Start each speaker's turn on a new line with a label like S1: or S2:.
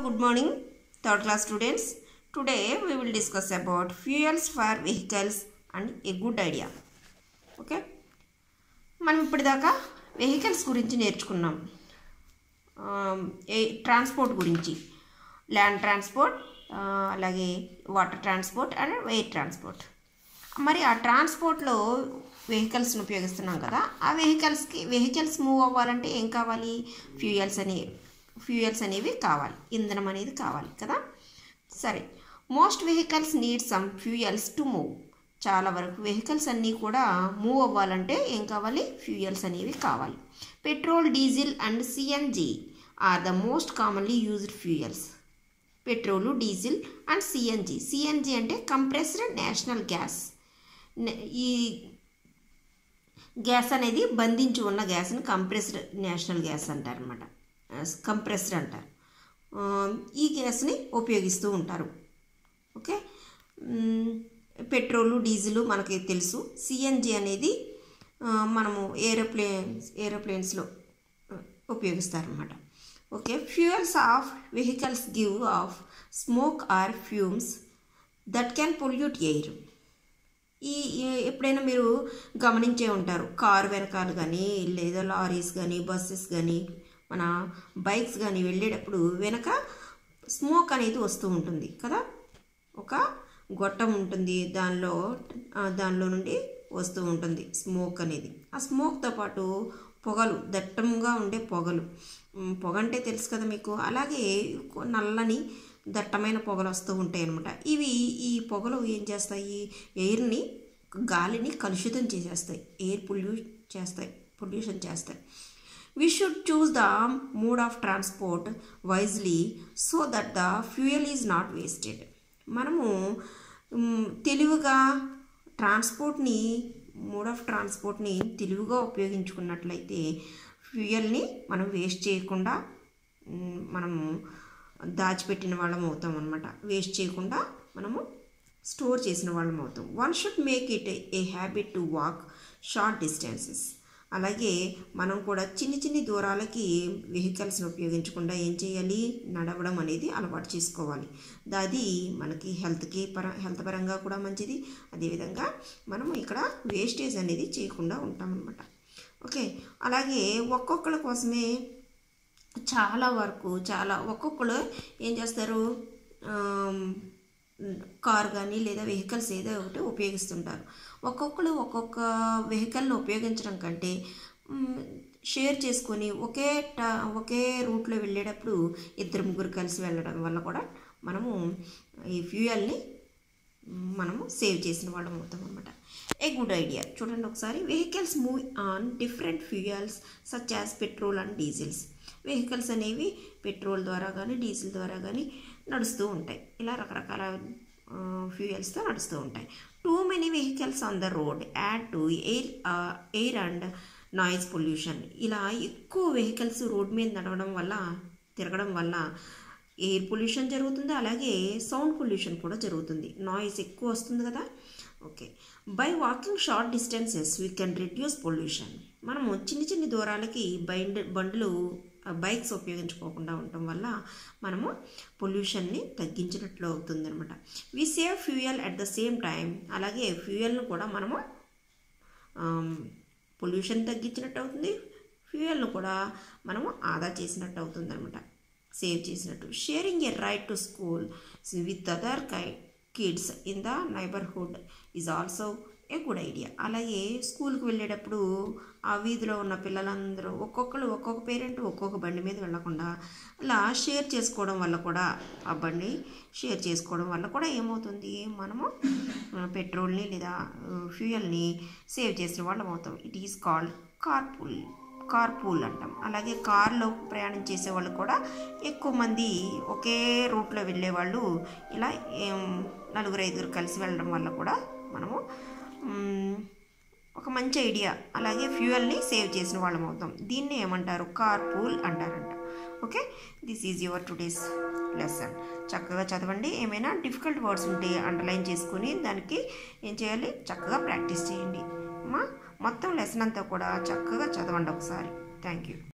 S1: good morning, third class students. Today we will discuss about fuels for vehicles and a good idea. Okay, మనం ఇప్పటిదాకా vehicles గురించి నేర్చుకున్నాం. Transport గురించి, land transport, అలాగే water transport and air transport. మరి ఆ ట్రాన్స్పోర్ట్లో వెహికల్స్ని ఉపయోగిస్తున్నాం కదా, ఆ వెహికల్స్ మూవ్ అవ్వాలంటే ఏం కావాలి? ఫ్యూయల్స్ అనేవి కావాలి, ఇంధనం అనేది కావాలి కదా. సరే, most vehicles need some fuels to move. చాలా వరకు వెహికల్స్ అన్నీ కూడా మూవ్ అవ్వాలంటే ఏం కావాలి? ఫ్యూయల్స్ అనేవి కావాలి. Petrol, diesel and CNG are the most commonly used fuels. Petrol, diesel and CNG అంటే కంప్రెస్డ్ నేషనల్ గ్యాస్. ఈ గ్యాస్ అనేది బంధించి ఉన్న గ్యాస్ని కంప్రెస్డ్ నేషనల్ గ్యాస్ అంటారు అన్నమాట. కంప్రెస్డ్ అంటారు. ఈ గ్యాస్ని ఉపయోగిస్తూ ఉంటారు. ఓకే, పెట్రోలు, డీజిల్ మనకి తెలుసు. సిఎన్జి అనేది మనము ఏరోప్లేన్స్లో ఉపయోగిస్తారన్నమాట. Okay, fuels of vehicles give off smoke or fumes that can pollute air. ఎప్పుడైనా మీరు గమనించే ఉంటారు, కారు వెనకాల కానీ లేదా లారీస్ కానీ బస్సెస్ కానీ మన బైక్స్ కానీ వెళ్ళేటప్పుడు వెనక స్మోక్ అనేది వస్తూ ఉంటుంది కదా. ఒక గొట్టం ఉంటుంది, దానిలో నుండి వస్తూ ఉంటుంది స్మోక్ అనేది. ఆ స్మోక్తో పాటు పొగలు, దట్టంగా ఉండే పొగ అంటే తెలుసు కదా మీకు. అలాగే నల్లని దట్టమైన పొగలు వస్తూ ఉంటాయి అన్నమాట. ఈ పొగలు ఏం చేస్తాయి? ఎయిర్ని, గాలిని కలుషితం చేసేస్తాయి, ఎయిర్ పొల్యూషన్ చేస్తాయి. We should choose the mode of transport wisely so that the fuel is not wasted. మనము తెలివిగా మోడ్ ఆఫ్ ట్రాన్స్పోర్ట్ని తెలివిగా ఉపయోగించుకున్నట్లయితే ఫ్యూయల్ని మనం వేస్ట్ చేయకుండా మనము దాచిపెట్టిన వాళ్ళం అవుతాం అన్నమాట. వేస్ట్ చేయకుండా మనము స్టోర్ చేసిన వాళ్ళం అవుతాం. One should make it a habit to walk short distances. అలాగే మనం కూడా చిన్ని దూరాలకి వెహికల్స్ని ఉపయోగించకుండా ఏం చేయాలి? నడవడం అనేది అలవాటు చేసుకోవాలి. అది మనకి హెల్త్ పరంగా కూడా మంచిది. అదేవిధంగా మనం ఇక్కడ వేస్టేజ్ అనేది చేయకుండా ఉంటామన్నమాట. ఓకే, అలాగే ఒక్కొక్కళ్ళ కోసమే ఒక్కొక్కరు ఏం చేస్తారు? కార్ కానీ లేదా వెహికల్స్ ఏదో ఒకటి ఉపయోగిస్తుంటారు. ఒక్కొక్కరు ఒక్కొక్క వెహికల్ని ఉపయోగించడం కంటే షేర్ చేసుకొని ఒకే రూట్లో వెళ్ళేటప్పుడు 2-3 కలిసి వెళ్ళడం వల్ల కూడా మనము ఈ ఫ్యూయల్ని మనము సేవ్ చేసిన వాళ్ళం అవుతాం అన్నమాట. A good idea. చూడండి ఒకసారి. Vehicles move on different fuels such as petrol and diesels. Vehicles అనేవి పెట్రోల్ ద్వారా కానీ డీజిల్ ద్వారా కానీ నడుస్తూ ఉంటాయి. ఇలా రకరకాల ఫ్యూయల్స్తో నడుస్తూ ఉంటాయి. Too many vehicles on the road add to air and noise pollution. ఇలా ఎక్కువ వెహికల్స్ రోడ్ మీద తిరగడం వల్ల ఎయిర్ పొల్యూషన్ జరుగుతుంది, అలాగే సౌండ్ పొల్యూషన్ కూడా జరుగుతుంది. నాయిస్ ఎక్కువ వస్తుంది కదా. Okay, by walking short distances we can reduce pollution. మనము చిన్ని దూరాలకి బైక్స్ ఉపయోగించుకోకుండా ఉండటం వల్ల మనము పొల్యూషన్ని తగ్గించినట్లు అవుతుంది అనమాట. We save fuel at the same time. అలాగే ఫ్యూయల్ను కూడా మనము పొల్యూషన్ తగ్గించినట్టు అవుతుంది, ఫ్యూయల్ను కూడా మనము ఆదా చేసినట్టు అవుతుంది అనమాట, సేవ్ చేసినట్టు. Sharing a ride to school with other kids in the neighbourhood is also a good idea. అలాగే స్కూల్కి వెళ్ళేటప్పుడు ఆ వీధిలో ఉన్న పిల్లలందరూ ఒక్కొక్క పేరెంట్ ఒక్కొక్క బండి మీద వెళ్ళకుండా ఇలా షేర్ చేసుకోవడం వల్ల కూడా, ఆ బండి షేర్ చేసుకోవడం వల్ల కూడా ఏమవుతుంది? మనము పెట్రోల్ని లేదా ఫ్యూయల్ని సేవ్ చేసిన వాళ్ళం అవుతాం. ఇట్ ఈస్ కాల్డ్ కార్పూల్ అంటాం. అలాగే కార్లో ప్రయాణం చేసేవాళ్ళు కూడా ఎక్కువ మంది ఒకే రూట్లో వెళ్ళేవాళ్ళు ఇలా 4-5 కలిసి వెళ్ళడం వల్ల కూడా మనము ఒక మంచి ఐడియా. అలాగే ఫ్యూయల్ని సేవ్ చేసిన వాళ్ళం అవుతాం. దీన్ని ఏమంటారు? కార్పూల్ అంటారంట. Okay, this is your today's lesson. చక్కగా చదవండి. ఏమైనా డిఫికల్ట్ వర్డ్స్ ఉంటే అండర్లైన్ చేసుకుని దానికి ఏం చేయాలి? చక్కగా ప్రాక్టీస్ చేయండి. మొత్తం లెసన్ అంతా కూడా చక్కగా చదవండి ఒకసారి. Thank you.